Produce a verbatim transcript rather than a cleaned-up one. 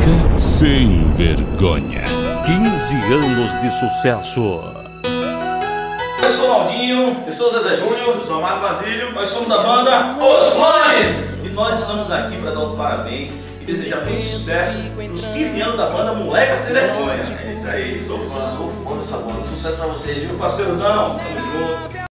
Música sem vergonha. quinze anos de sucesso. Eu sou o Aldinho, eu sou o Zezé Júnior, eu sou o Amado Basílio, nós somos da banda Os Manes! E nós estamos aqui para dar os parabéns e desejar muito sucesso nos quinze anos da banda Moleca Sem Vergonha. É isso aí, sou fã. Sou fã dessa banda, sucesso pra vocês, viu? Parceiro, não, tamo junto.